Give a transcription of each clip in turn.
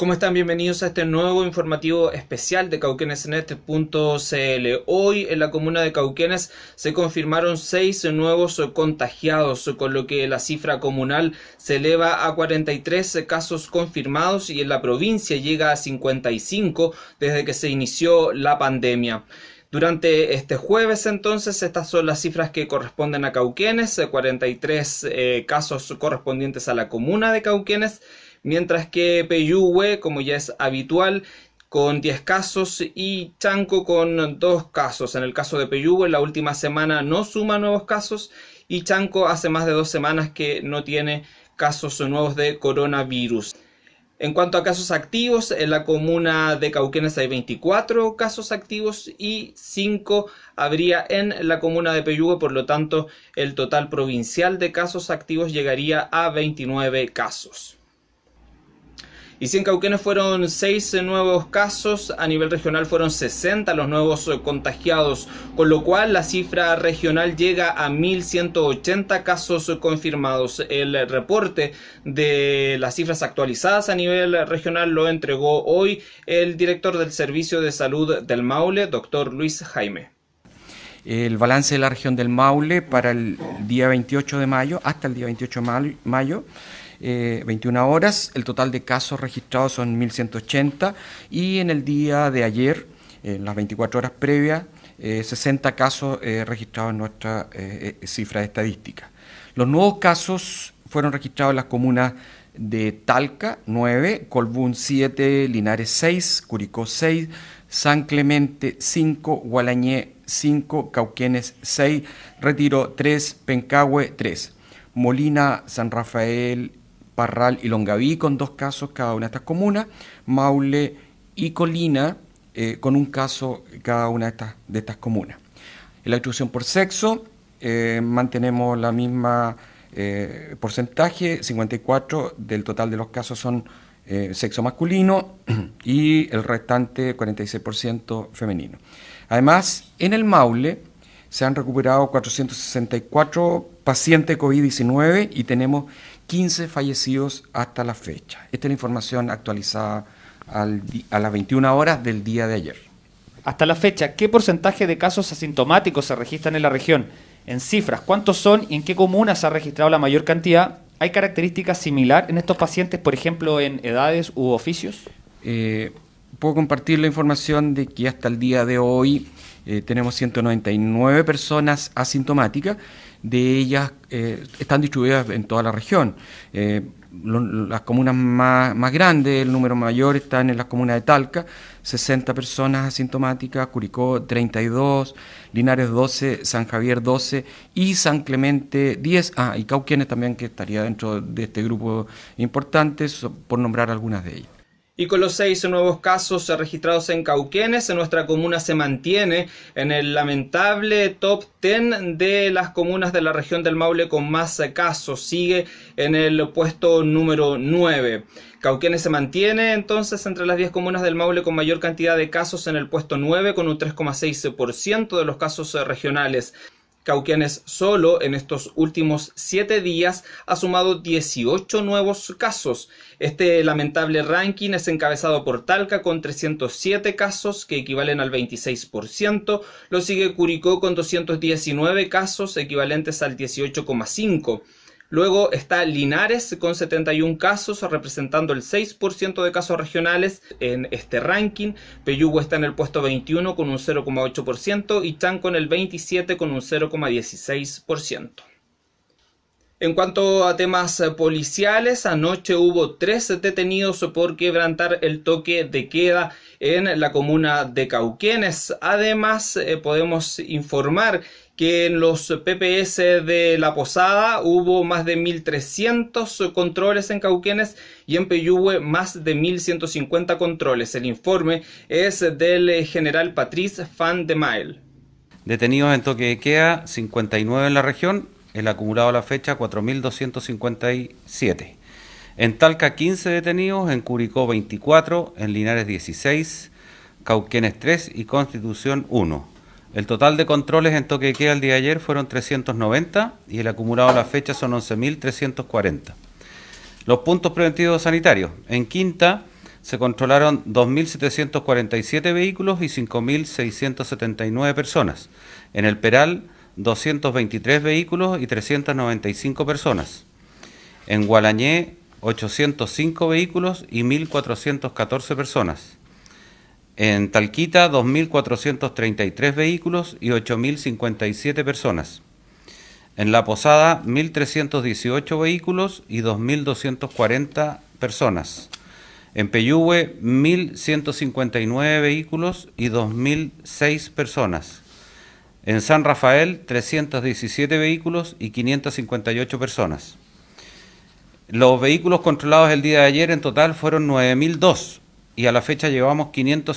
¿Cómo están? Bienvenidos a este nuevo informativo especial de cauquenesnet.cl. Hoy en la comuna de Cauquenes se confirmaron 6 nuevos contagiados, con lo que la cifra comunal se eleva a 43 casos confirmados y en la provincia llega a 55 desde que se inició la pandemia. Durante este jueves, entonces, estas son las cifras que corresponden a Cauquenes, 43 casos correspondientes a la comuna de Cauquenes, mientras que Peyúgue, como ya es habitual, con 10 casos y Chanco con 2 casos. En el caso de Peyúgue, la última semana no suma nuevos casos y Chanco hace más de 2 semanas que no tiene casos nuevos de coronavirus. En cuanto a casos activos, en la comuna de Cauquenes hay 24 casos activos y 5 habría en la comuna de Peyúgue, por lo tanto el total provincial de casos activos llegaría a 29 casos. Y si en Cauquenes fueron 6 nuevos casos, a nivel regional fueron 60 los nuevos contagiados, con lo cual la cifra regional llega a 1.180 casos confirmados. El reporte de las cifras actualizadas a nivel regional lo entregó hoy el director del Servicio de Salud del Maule, doctor Luis Jaime. El balance de la región del Maule para el día 28 de mayo, hasta el día 28 de mayo, 21 horas, el total de casos registrados son 1.180 y en el día de ayer, en las 24 horas previas, 60 casos registrados en nuestra cifra de estadística. Los nuevos casos fueron registrados en las comunas de Talca 9, Colbún 7, Linares 6, Curicó 6, San Clemente 5, Gualañé 5, Cauquenes 6, Retiro 3, Pencahue 3, Molina, San Rafael, Parral y Longaví con 2 casos cada una de estas comunas, Maule y Colina con 1 caso cada una de estas comunas. En la distribución por sexo mantenemos la misma porcentaje, 54 del total de los casos son sexo masculino y el restante 46% femenino. Además, en el Maule se han recuperado 464 pacientes de COVID-19 y tenemos 15 fallecidos hasta la fecha. Esta es la información actualizada a las 21 horas del día de ayer. Hasta la fecha, ¿qué porcentaje de casos asintomáticos se registran en la región? En cifras, ¿cuántos son y en qué comunas se ha registrado la mayor cantidad? ¿Hay características similares en estos pacientes, por ejemplo, en edades u oficios? Puedo compartir la información de que hasta el día de hoy tenemos 199 personas asintomáticas. De ellas están distribuidas en toda la región. Las comunas más grandes, el número mayor están en las comunas de Talca, 60 personas asintomáticas, Curicó 32, Linares 12, San Javier 12 y San Clemente 10, y Cauquenes también, que estaría dentro de este grupo importante, por nombrar algunas de ellas. Y con los 6 nuevos casos registrados en Cauquenes, nuestra comuna se mantiene en el lamentable top 10 de las comunas de la región del Maule con más casos. Sigue en el puesto número 9. Cauquenes se mantiene entonces entre las 10 comunas del Maule con mayor cantidad de casos en el puesto 9 con un 3,6% de los casos regionales. Cauquenes solo en estos últimos 7 días ha sumado 18 nuevos casos. Este lamentable ranking es encabezado por Talca con 307 casos que equivalen al 26%. Lo sigue Curicó con 219 casos equivalentes al 18,5%. Luego está Linares con 71 casos, representando el 6% de casos regionales en este ranking. Peyúgue está en el puesto 21 con un 0,8% y Chanco en el 27 con un 0,16%. En cuanto a temas policiales, anoche hubo 3 detenidos por quebrantar el toque de queda en la comuna de Cauquenes. Además, podemos informar que en los PPS de La Posada hubo más de 1.300 controles en Cauquenes y en Peyúgue más de 1.150 controles. El informe es del general Patrice Van de Mael. Detenidos en toque de queda, 59 en la región, el acumulado a la fecha 4.257. En Talca 15 detenidos, en Curicó 24, en Linares 16, Cauquenes 3 y Constitución 1. El total de controles en toque de queda el día de ayer fueron 390 y el acumulado a la fecha son 11.340. Los puntos preventivos sanitarios. En Quinta se controlaron 2.747 vehículos y 5.679 personas. En el Peral, 223 vehículos y 395 personas. En Gualañé, 805 vehículos y 1.414 personas. En Talquita, 2.433 vehículos y 8.057 personas. En La Posada, 1.318 vehículos y 2.240 personas. En Peyúgue, 1.159 vehículos y 2.006 personas. En San Rafael, 317 vehículos y 558 personas. Los vehículos controlados el día de ayer en total fueron 9.002 y a la fecha llevamos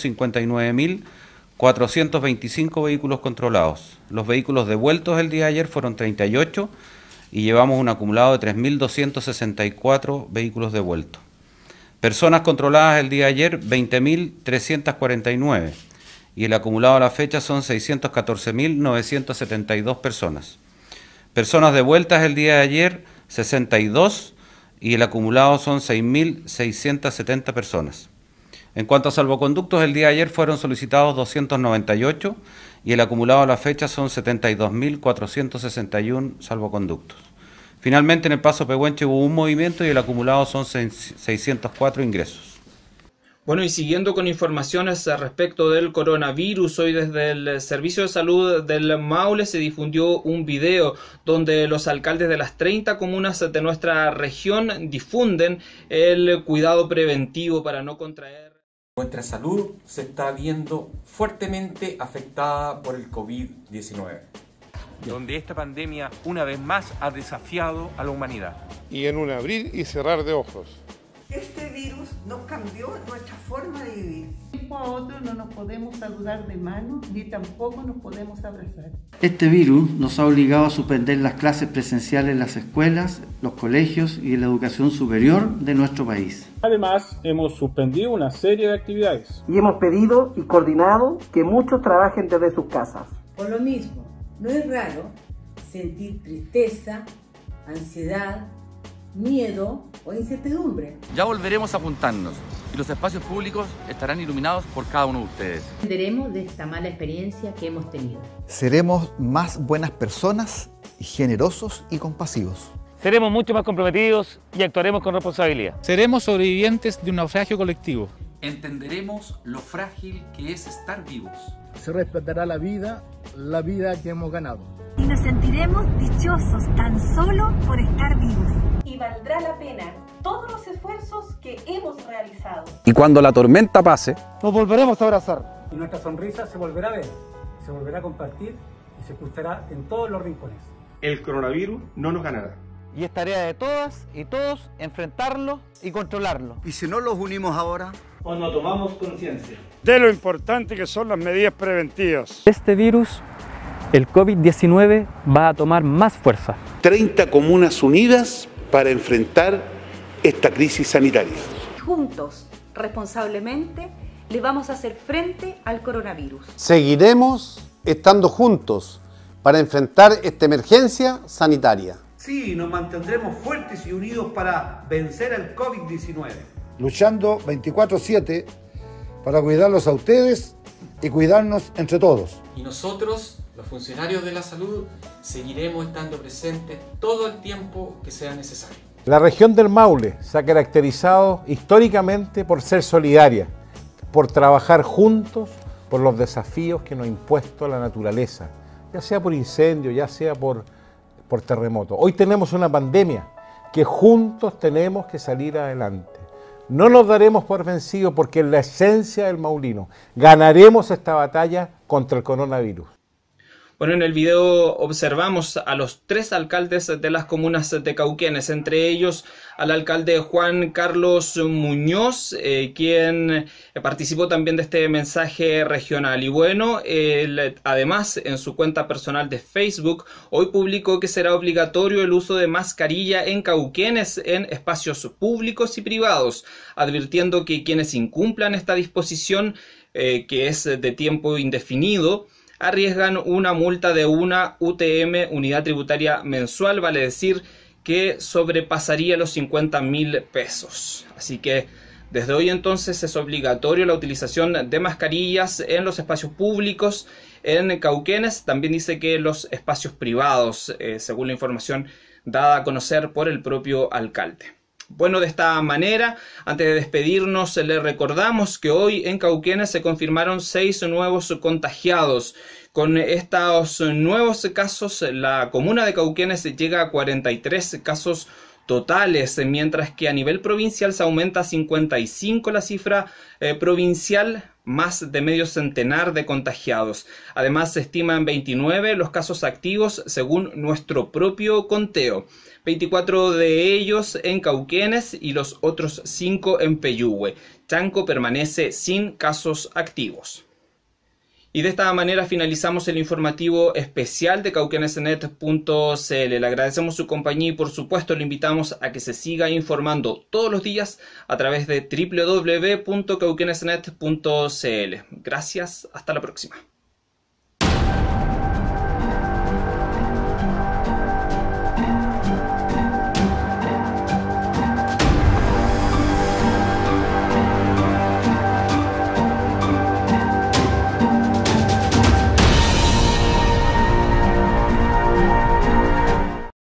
559.425 vehículos controlados. Los vehículos devueltos el día de ayer fueron 38 y llevamos un acumulado de 3.264 vehículos devueltos. Personas controladas el día de ayer, 20.349 y el acumulado a la fecha son 614.972 personas. Personas devueltas el día de ayer, 62 y el acumulado son 6.670 personas. En cuanto a salvoconductos, el día de ayer fueron solicitados 298 y el acumulado a la fecha son 72.461 salvoconductos. Finalmente, en el Paso Pehuenche hubo un movimiento y el acumulado son 604 ingresos. Bueno, y siguiendo con informaciones respecto del coronavirus, hoy desde el Servicio de Salud del Maule se difundió un video donde los alcaldes de las 30 comunas de nuestra región difunden el cuidado preventivo para no contraer. Nuestra salud se está viendo fuertemente afectada por el COVID-19. Donde esta pandemia una vez más ha desafiado a la humanidad. Y en un abrir y cerrar de ojos. Este virus nos cambió nuestra forma de vivir. De un tiempo a otro no nos podemos saludar de mano ni tampoco nos podemos abrazar. Este virus nos ha obligado a suspender las clases presenciales en las escuelas, los colegios y la educación superior de nuestro país. Además, hemos suspendido una serie de actividades. Y hemos pedido y coordinado que muchos trabajen desde sus casas. Por lo mismo, no es raro sentir tristeza, ansiedad, miedo o incertidumbre. Ya volveremos a juntarnos y los espacios públicos estarán iluminados por cada uno de ustedes. Aprenderemos de esta mala experiencia que hemos tenido. Seremos más buenas personas, generosos y compasivos. Seremos mucho más comprometidos y actuaremos con responsabilidad. Seremos sobrevivientes de un naufragio colectivo. Entenderemos lo frágil que es estar vivos. Se respetará la vida que hemos ganado. Y nos sentiremos dichosos tan solo por estar vivos. Y valdrá la pena todos los esfuerzos que hemos realizado. Y cuando la tormenta pase, nos volveremos a abrazar. Y nuestra sonrisa se volverá a ver, se volverá a compartir y se escuchará en todos los rincones. El coronavirus no nos ganará. Y es tarea de todas y todos enfrentarlo y controlarlo. ¿Y si no los unimos ahora? ¿O no tomamos conciencia? De lo importante que son las medidas preventivas. Este virus, el COVID-19, va a tomar más fuerza. 30 comunas unidas para enfrentar esta crisis sanitaria. Juntos, responsablemente, le vamos a hacer frente al coronavirus. Seguiremos estando juntos para enfrentar esta emergencia sanitaria. Sí, nos mantendremos fuertes y unidos para vencer al COVID-19. Luchando 24/7 para cuidarlos a ustedes y cuidarnos entre todos. Y nosotros, los funcionarios de la salud, seguiremos estando presentes todo el tiempo que sea necesario. La región del Maule se ha caracterizado históricamente por ser solidaria, por trabajar juntos por los desafíos que nos ha impuesto la naturaleza, ya sea por incendio, ya sea por terremoto. Hoy tenemos una pandemia que juntos tenemos que salir adelante. No nos daremos por vencidos porque es la esencia del maulino. Ganaremos esta batalla contra el coronavirus. Bueno, en el video observamos a los 3 alcaldes de las comunas de Cauquenes, entre ellos al alcalde Juan Carlos Muñoz, quien participó también de este mensaje regional. Y bueno, además en su cuenta personal de Facebook, hoy publicó que será obligatorio el uso de mascarilla en Cauquenes en espacios públicos y privados, advirtiendo que quienes incumplan esta disposición, que es de tiempo indefinido, arriesgan una multa de una UTM, unidad tributaria mensual, vale decir que sobrepasaría los 50.000 pesos. Así que Desde hoy entonces es obligatorio la utilización de mascarillas en los espacios públicos en Cauquenes. También dice que en los espacios privados, según la información dada a conocer por el propio alcalde. Bueno, de esta manera, antes de despedirnos, le recordamos que hoy en Cauquenes se confirmaron 6 nuevos contagiados. Con estos nuevos casos, la comuna de Cauquenes llega a 43 casos totales, mientras que a nivel provincial se aumenta a 55 la cifra provincial, más de medio centenar de contagiados. Además, se estiman 29 los casos activos según nuestro propio conteo. 24 de ellos en Cauquenes y los otros 5 en Peyúgue. Chanco permanece sin casos activos. Y de esta manera finalizamos el informativo especial de cauquenesnet.cl. Le agradecemos su compañía y por supuesto le invitamos a que se siga informando todos los días a través de www.cauquenesnet.cl. Gracias, hasta la próxima.